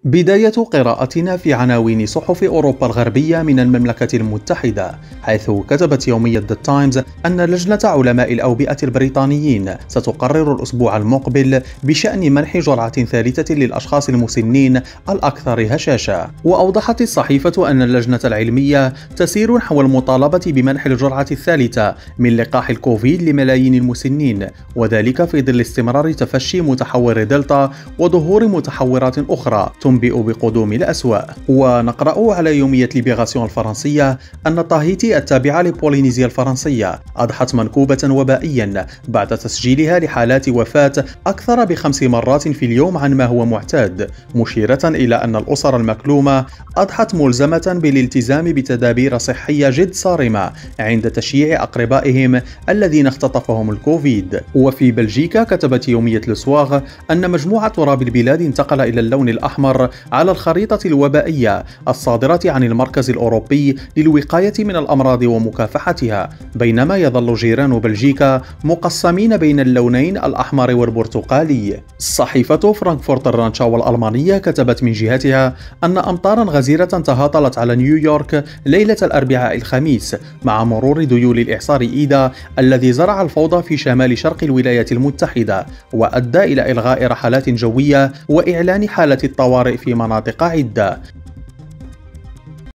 بداية قراءتنا في عناوين صحف أوروبا الغربية من المملكة المتحدة، حيث كتبت يومية The Times أن لجنة علماء الأوبئة البريطانيين ستقرر الأسبوع المقبل بشأن منح جرعة ثالثة للأشخاص المسنين الأكثر هشاشة. وأوضحت الصحيفة أن اللجنة العلمية تسير نحو المطالبة بمنح الجرعة الثالثة من لقاح الكوفيد لملايين المسنين، وذلك في ظل استمرار تفشي متحور دلتا وظهور متحورات أخرى تنبئ بقدوم الأسوأ. ونقرأ على يومية ليبيغاسيون الفرنسية أن طاهيتي التابعة لبولينيزيا الفرنسية أضحت منكوبة وبائيا بعد تسجيلها لحالات وفاة أكثر ب5 مرات في اليوم عن ما هو معتاد، مشيرة إلى أن الأسر المكلومة أضحت ملزمة بالالتزام بتدابير صحية جد صارمة عند تشييع أقربائهم الذين اختطفهم الكوفيد. وفي بلجيكا كتبت يومية لسواغ أن مجموع تراب البلاد انتقل إلى اللون الأحمر على الخريطة الوبائية الصادرة عن المركز الأوروبي للوقاية من الأمراض ومكافحتها، بينما يظل جيران بلجيكا مقسمين بين اللونين الأحمر والبرتقالي. صحيفة فرانكفورت الرانشاو الألمانية كتبت من جهتها أن أمطارا غزيرة تهاطلت على نيويورك ليلة الأربعاء الخميس مع مرور ذيول الإعصار إيدا الذي زرع الفوضى في شمال شرق الولايات المتحدة وأدى إلى إلغاء رحلات جوية وإعلان حالة الطوارئ في مناطق عدة.